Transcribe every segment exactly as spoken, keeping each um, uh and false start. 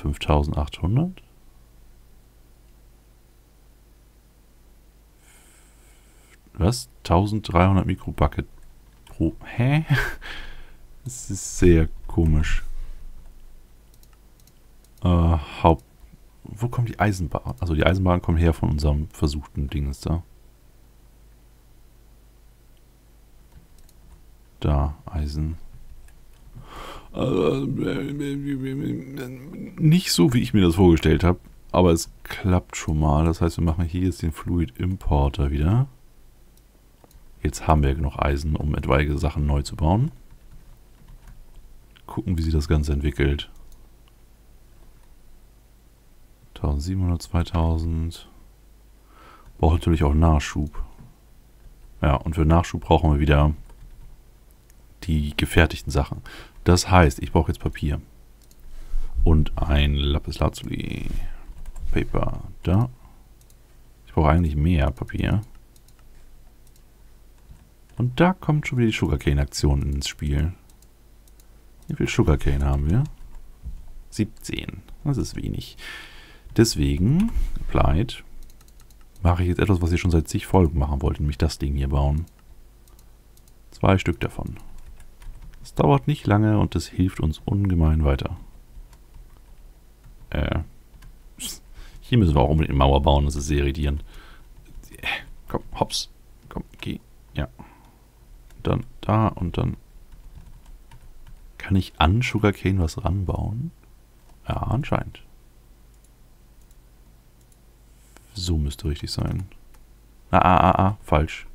fünftausendachthundert. Was? eintausenddreihundert Mikrobucket pro... Hä? Das ist sehr komisch. Äh, Haupt... Wo kommt die Eisenbahn? Also die Eisenbahn kommt her von unserem versuchten Dingens da. Da, Eisen. Äh, nicht so, wie ich mir das vorgestellt habe. Aber es klappt schon mal. Das heißt, wir machen hier jetzt den Fluid Importer wieder. Jetzt haben wir genug Eisen, um etwaige Sachen neu zu bauen. Gucken, wie sich das Ganze entwickelt. eintausendsiebenhundert, zweitausend. Braucht natürlich auch Nachschub. Ja, und für Nachschub brauchen wir wieder die gefertigten Sachen. Das heißt, ich brauche jetzt Papier. Und ein Lapislazuli. Paper. Da. Ich brauche eigentlich mehr Papier. Und da kommt schon wieder die Sugarcane-Aktion ins Spiel. Wie viel Sugarcane haben wir? siebzehn. Das ist wenig. Deswegen, applied, mache ich jetzt etwas, was ich schon seit zig Folgen machen wollte, nämlich das Ding hier bauen. Zwei Stück davon. Das dauert nicht lange und das hilft uns ungemein weiter. Äh, hier müssen wir auch unbedingt eine Mauer bauen, das ist sehr irritierend. Komm, hops. Komm, geh. Ja. Dann da und dann. Kann ich an Sugarcane was ranbauen? Ja, anscheinend. So müsste richtig sein. Ah, ah, ah, ah, falsch.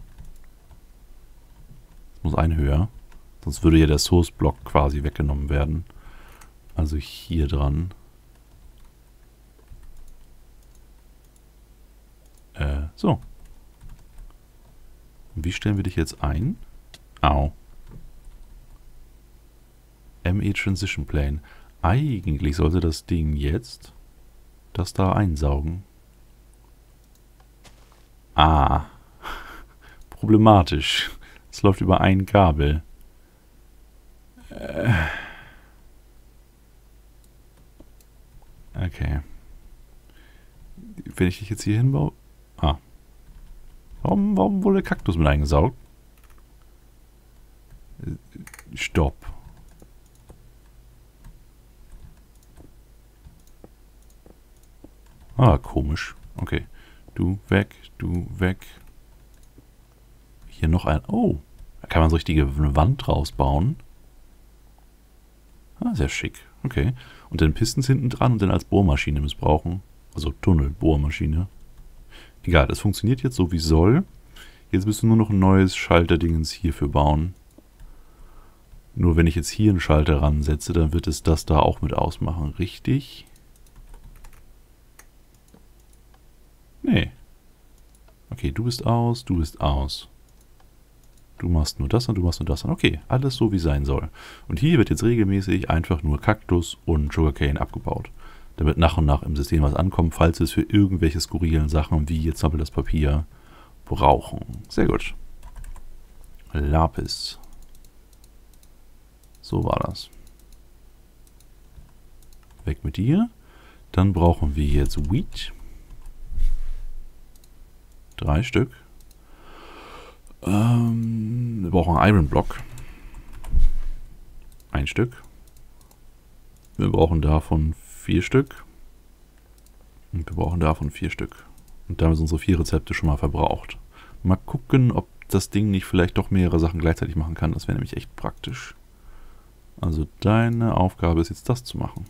Es muss ein höher. Sonst würde ja der Source-Block quasi weggenommen werden. Also hier dran. Äh, so. Und wie stellen wir dich jetzt ein? Au. M E Transition Plane. Eigentlich sollte das Ding jetzt das da einsaugen. Ah. Problematisch. Es läuft über ein Kabel. Äh. Okay. Wenn ich dich jetzt hier hinbaue... Ah. Warum, warum wurde der Kaktus mit eingesaugt? Stopp. Ah, komisch. Okay. Du weg, du weg. Hier noch ein... Oh, da kann man so richtige Wand draus bauen. Ah, sehr schick. Okay. Und dann Pistons hinten dran und dann als Bohrmaschine missbrauchen. Also Tunnel-Bohrmaschine. Egal, das funktioniert jetzt so wie soll. Jetzt müssen wir nur noch ein neues Schalterdingens hierfür bauen. Nur wenn ich jetzt hier einen Schalter ransetze, dann wird es das da auch mit ausmachen. Richtig? Nee. Okay, du bist aus, du bist aus. Du machst nur das und du machst nur das und okay, alles so wie sein soll. Und hier wird jetzt regelmäßig einfach nur Kaktus und Sugarcane abgebaut. Damit nach und nach im System was ankommt, falls wir es für irgendwelche skurrilen Sachen, wie jetzt zum Beispiel das Papier, brauchen. Sehr gut. Lapis. So war das. Weg mit dir. Dann brauchen wir jetzt Wheat. Drei Stück. Ähm, wir brauchen einen Iron Block. Ein Stück. Wir brauchen davon vier Stück. Und wir brauchen davon vier Stück. Und damit sind unsere vier Rezepte schon mal verbraucht. Mal gucken, ob das Ding nicht vielleicht doch mehrere Sachen gleichzeitig machen kann. Das wäre nämlich echt praktisch. Also deine Aufgabe ist jetzt das zu machen.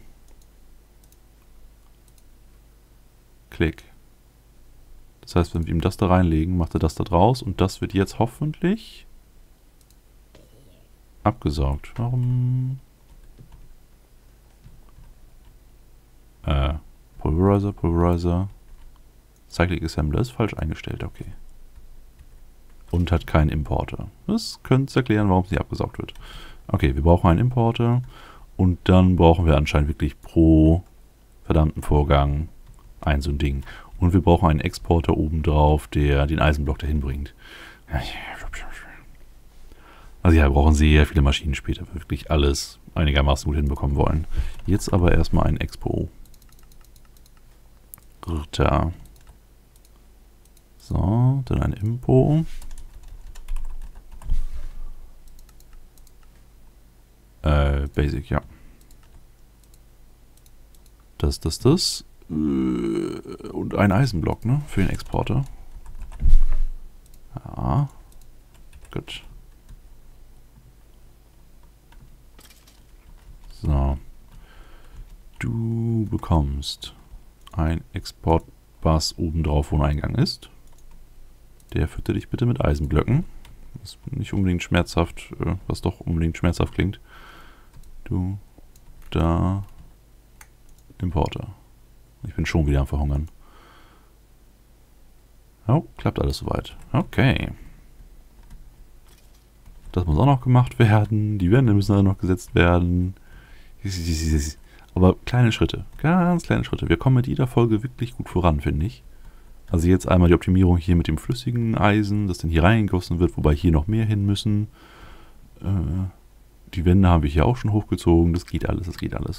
Klick. Das heißt, wenn wir ihm das da reinlegen, macht er das da draus und das wird jetzt hoffentlich abgesaugt. Warum? Äh, Pulverizer, Pulverizer. Cyclic Assembler ist falsch eingestellt, okay. Und hat keinen Importer. Das könnte es erklären, warum es nicht abgesaugt wird. Okay, wir brauchen einen Importer und dann brauchen wir anscheinend wirklich pro verdammten Vorgang ein so ein Ding. Und wir brauchen einen Exporter obendrauf, der den Eisenblock dahin bringt. Also ja, wir brauchen sehr viele Maschinen später, wirklich alles einigermaßen gut hinbekommen wollen. Jetzt aber erstmal ein Expo. Da. So, dann ein Impo. Äh, Basic, ja. Das, das, das. Und ein Eisenblock, ne? Für den Exporter. Ja. Gut. So. Du bekommst ein Exportbus obendrauf, wo ein Eingang ist. Der fütte dich bitte mit Eisenblöcken. Das ist nicht unbedingt schmerzhaft, was doch unbedingt schmerzhaft klingt. Du, da, Importer. Ich bin schon wieder am Verhungern. Oh, klappt alles soweit. Okay. Das muss auch noch gemacht werden. Die Wände müssen auch noch gesetzt werden. Aber kleine Schritte. Ganz kleine Schritte. Wir kommen mit jeder Folge wirklich gut voran, finde ich. Also jetzt einmal die Optimierung hier mit dem flüssigen Eisen, das dann hier reingegossen wird, wobei hier noch mehr hin müssen. Äh, die Wände habe ich hier auch schon hochgezogen. Das geht alles, das geht alles.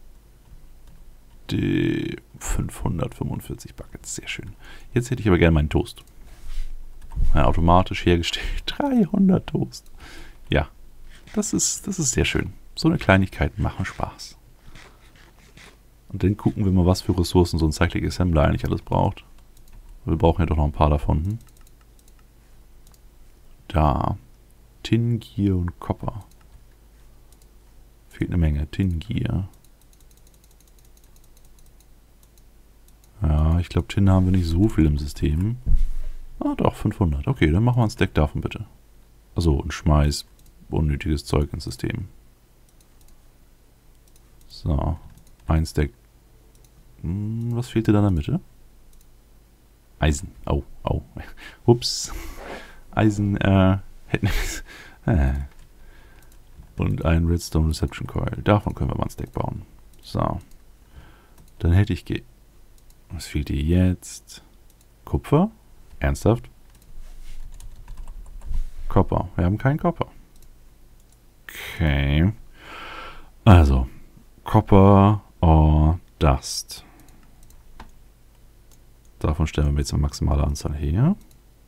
Die fünfhundertfünfundvierzig Buckets, sehr schön. Jetzt hätte ich aber gerne meinen Toast. Ja, automatisch hergestellt. dreihundert Toast. Ja, das ist, das ist sehr schön. So eine Kleinigkeit machen Spaß. Und dann gucken wir mal, was für Ressourcen so ein Cyclic Assembler eigentlich alles braucht. Wir brauchen ja doch noch ein paar davon. Da. Tin, Gear und Copper. Fehlt eine Menge. Tin, Gear. Ja, ich glaube, Tin haben wir nicht so viel im System. Ah, doch, fünfhundert. Okay, dann machen wir einen Stack davon bitte. Also, und schmeiß unnötiges Zeug ins System. So. Ein Stack. Hm, was fehlt dir da in der Mitte? Eisen. Oh, oh. Ups. Eisen, äh, hätten äh. Und ein Redstone Reception Coil. Davon können wir mal einen Stack bauen. So. Dann hätte ich ge... Was fehlt dir jetzt? Kupfer? Ernsthaft? Copper. Wir haben keinen Copper. Okay. Also. Copper or Dust. Davon stellen wir jetzt eine maximale Anzahl her.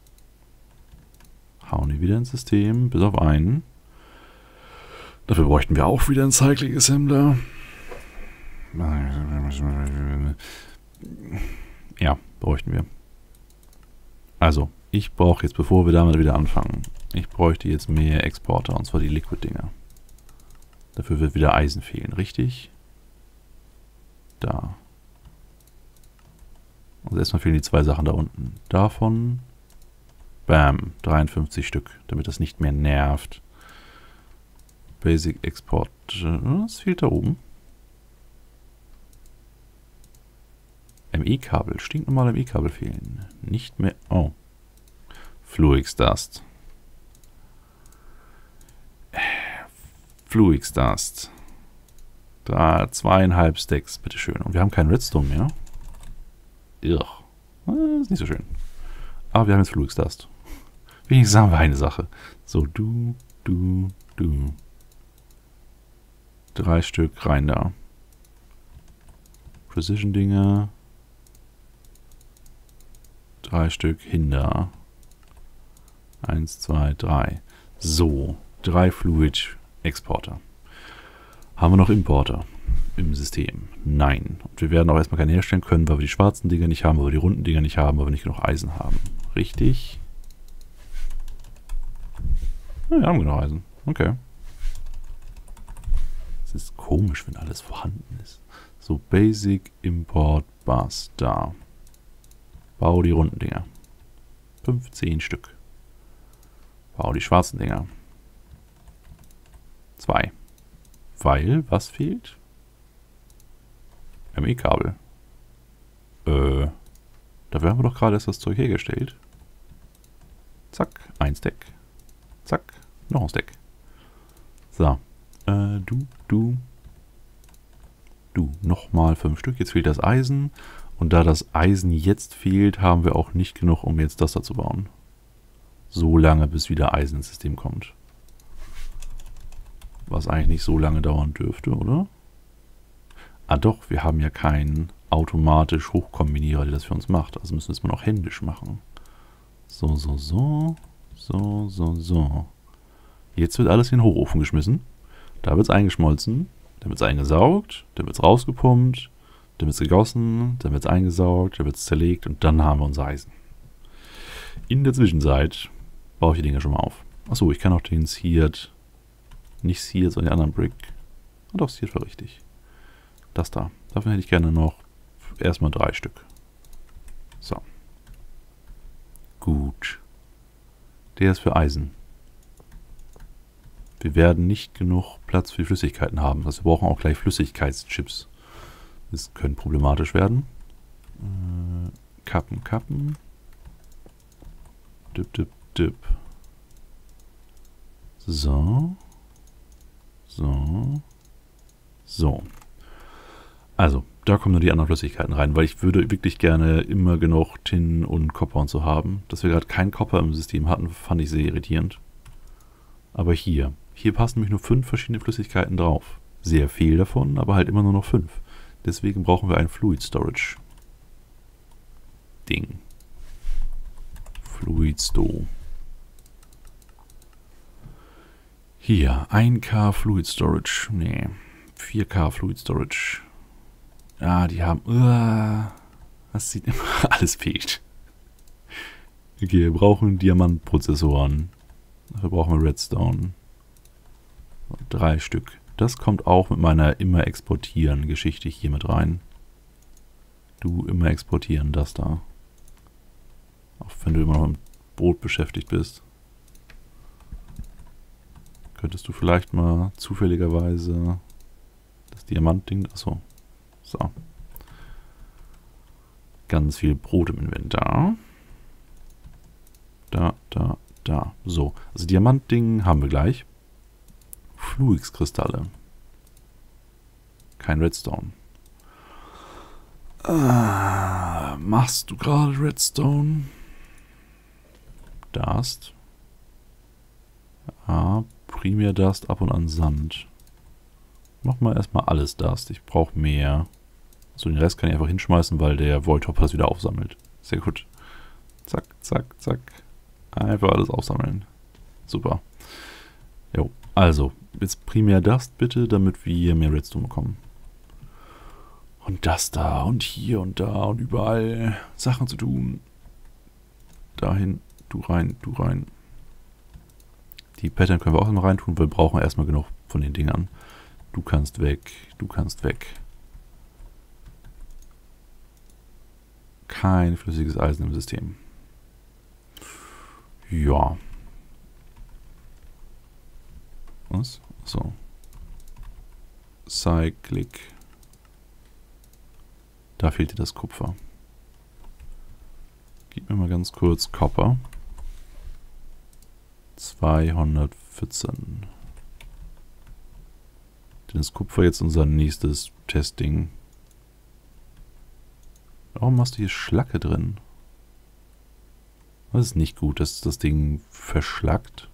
Hauen die wieder ins System, bis auf einen. Dafür bräuchten wir auch wieder einen Cyclic Assembler. Ja, bräuchten wir. Also, ich brauche jetzt, bevor wir damit wieder anfangen, ich bräuchte jetzt mehr Exporter, und zwar die Liquid-Dinger. Dafür wird wieder Eisen fehlen, richtig? Da. Also erstmal fehlen die zwei Sachen da unten. Davon, bam, dreiundfünfzig Stück, damit das nicht mehr nervt. Basic Export, was fehlt da oben? M E-Kabel, stinknormale M E-Kabel fehlen. Nicht mehr, oh. Fluix Dust. Fluix Dust. Da, zweieinhalb Stacks, bitteschön. Und wir haben keinen Redstone mehr. Irr. Das ist nicht so schön. Aber wir haben jetzt Fluix Dust. Wenigstens haben wir eine Sache. So, du, du, du. Drei Stück rein da. Precision-Dinger. Drei Stück hin da. Eins, zwei, drei. So, drei Fluid-Exporter. Haben wir noch Importer im System? Nein. Und wir werden auch erstmal keine herstellen können, weil wir die schwarzen Dinger nicht haben, weil wir die runden Dinger nicht haben, weil wir nicht genug Eisen haben. Richtig? Ja, wir haben genug Eisen. Okay. Es ist komisch, wenn alles vorhanden ist. So, Basic Import Bus. Da. Bau die runden Dinger. fünfzehn Stück. Bau die schwarzen Dinger. Zwei. Weil, was fehlt? M E-Kabel. Äh, dafür haben wir doch gerade erst das Zeug hergestellt. Zack, ein Stack. Zack, noch ein Stack. So. Äh, du, du. Du, nochmal fünf Stück. Jetzt fehlt das Eisen. Und da das Eisen jetzt fehlt, haben wir auch nicht genug, um jetzt das da zu bauen. So lange, bis wieder Eisen ins System kommt. Was eigentlich nicht so lange dauern dürfte, oder? Ah doch, wir haben ja keinen automatisch Hochkombinierer, der das für uns macht. Also müssen wir es mal noch händisch machen. So, so, so. So, so, so. Jetzt wird alles in den Hochofen geschmissen. Da wird es eingeschmolzen. Dann wird es eingesaugt. Dann wird es rausgepumpt. Dann wird es gegossen. Dann wird es eingesaugt. Dann wird es zerlegt. Und dann haben wir unser Eisen. In der Zwischenzeit baue ich die Dinger schon mal auf. Achso, ich kann auch den Seared, nicht Seared, sondern den anderen Brick. Und auch Seared war richtig. Das da. Davon hätte ich gerne noch erstmal drei Stück. So. Gut. Der ist für Eisen. Wir werden nicht genug Platz für die Flüssigkeiten haben. Also wir brauchen auch gleich Flüssigkeitschips. Das könnte problematisch werden. Äh, Kappen, Kappen. Dip, dip, dip. So. So. So. Also, da kommen nur die anderen Flüssigkeiten rein, weil ich würde wirklich gerne immer genug Tin und Copper und so haben. Dass wir gerade keinen Copper im System hatten, fand ich sehr irritierend. Aber hier. Hier passen nämlich nur fünf verschiedene Flüssigkeiten drauf. Sehr viel davon, aber halt immer nur noch fünf. Deswegen brauchen wir ein Fluid Storage Ding. Fluid Sto. Hier, ein K Fluid Storage. Nee, vier K Fluid Storage. Ja, die haben... Uh, das sieht immer... Alles fehlt. Okay, wir brauchen Diamantprozessoren. Dafür brauchen wir Redstone. Drei Stück. Das kommt auch mit meiner immer exportieren Geschichte hier mit rein. Du immer exportieren, das da. Auch wenn du immer noch im Boot beschäftigt bist. Könntest du vielleicht mal zufälligerweise das Diamantding... Achso. So. Ganz viel Brot im Inventar. Da, da, da. So. Also Diamantding haben wir gleich. Fluix-Kristalle. Kein Redstone. Ah, machst du gerade Redstone? Dust. Ah, primär Dust, ab und an Sand. Mach mal erstmal alles Dust. Ich brauche mehr. So, den Rest kann ich einfach hinschmeißen, weil der Voidhopper das wieder aufsammelt. Sehr gut. Zack, zack, zack. Einfach alles aufsammeln. Super. Jo, also, jetzt primär Dust bitte, damit wir mehr Redstone bekommen. Und das da und hier und da und überall Sachen zu tun. Dahin, du rein, du rein. Die Pattern können wir auch noch reintun, weil wir brauchen erstmal genug von den Dingern. Du kannst weg, du kannst weg. Kein flüssiges Eisen im System. Ja. Was? So. Cyclic. Da fehlte das Kupfer. Gib mir mal ganz kurz Copper. zweihundertvierzehn. Dann ist Kupfer jetzt unser nächstes Testing. Warum hast du hier Schlacke drin? Das ist nicht gut, dass das Ding verschlackt.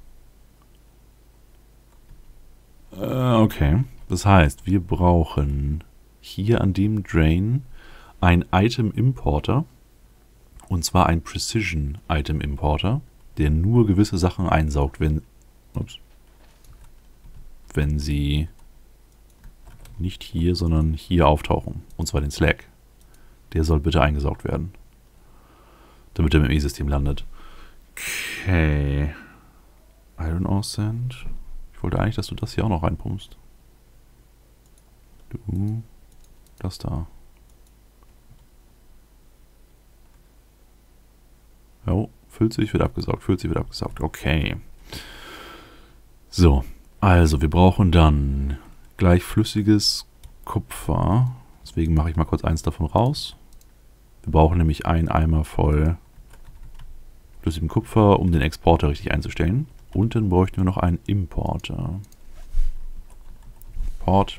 Äh, okay. Das heißt, wir brauchen hier an dem Drain ein Item Importer. Und zwar ein Precision Item Importer, der nur gewisse Sachen einsaugt, wenn, ups, wenn sie nicht hier, sondern hier auftauchen. Und zwar den Slag. Der soll bitte eingesaugt werden. Damit er im E-System landet. Okay. Iron Ore Sand. Ich wollte eigentlich, dass du das hier auch noch reinpumpst. Du. Das da. Jo, füllt sich, wird abgesaugt, füllt sich, wird abgesaugt. Okay. So, also wir brauchen dann gleich flüssiges Kupfer. Deswegen mache ich mal kurz eins davon raus. Wir brauchen nämlich einen Eimer voll flüssigem Kupfer, um den Exporter richtig einzustellen. Und dann bräuchten wir noch einen Importer. Import.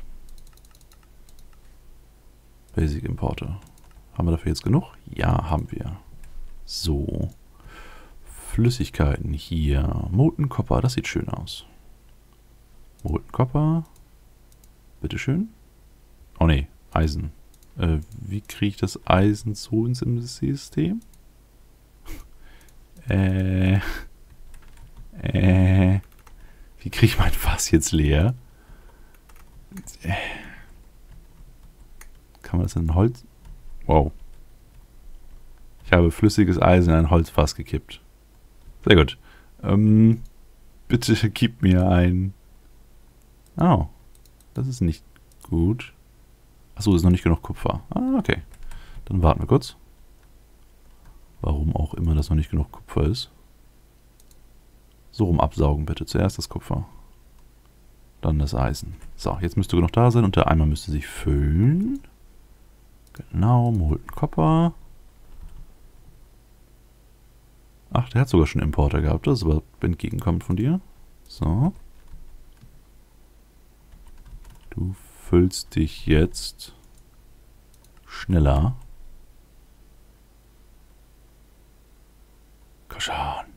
Basic Importer. Haben wir dafür jetzt genug? Ja, haben wir. So. Flüssigkeiten hier. Molten Copper, das sieht schön aus. Molten Copper. Bitteschön. Oh ne, Eisen. Äh, wie kriege ich das Eisen zu uns im System? äh. Äh. Wie kriege ich mein Fass jetzt leer? Äh. Kann man das in Holz... Wow. Ich habe flüssiges Eisen in ein Holzfass gekippt. Sehr gut. Ähm, bitte gib mir ein... Oh. Das ist nicht gut. Achso, ist noch nicht genug Kupfer. Ah, okay. Dann warten wir kurz. Warum auch immer das noch nicht genug Kupfer ist. So rum absaugen bitte. Zuerst das Kupfer. Dann das Eisen. So, jetzt müsste genug da sein und der Eimer müsste sich füllen. Genau, Molten Copper. Ach, der hat sogar schon Importer gehabt. Das ist aber entgegenkommend von dir. So. Du füllst dich jetzt schneller. Komm schon.